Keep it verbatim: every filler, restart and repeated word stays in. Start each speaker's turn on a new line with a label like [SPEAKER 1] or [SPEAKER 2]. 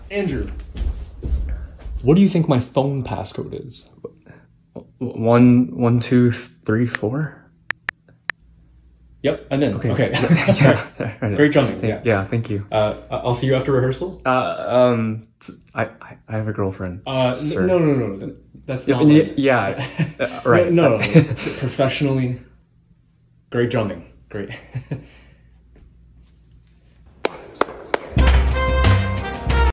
[SPEAKER 1] Andrew, what do you think my phone passcode is?
[SPEAKER 2] One, one, two, three, four.
[SPEAKER 1] Yep, I'm in.
[SPEAKER 2] Okay.
[SPEAKER 1] Okay.
[SPEAKER 2] Yeah.
[SPEAKER 1] Great drumming.
[SPEAKER 2] Yeah. Yeah. Thank you.
[SPEAKER 1] Uh, I'll see you after rehearsal.
[SPEAKER 2] Uh, um, I, I, I have a girlfriend.
[SPEAKER 1] Uh,
[SPEAKER 2] sir.
[SPEAKER 1] no, no, no, no. That's
[SPEAKER 2] Yeah,
[SPEAKER 1] not.
[SPEAKER 2] yeah,
[SPEAKER 1] like,
[SPEAKER 2] yeah. Uh, right.
[SPEAKER 1] No, no, no. Professionally, great drumming. Great.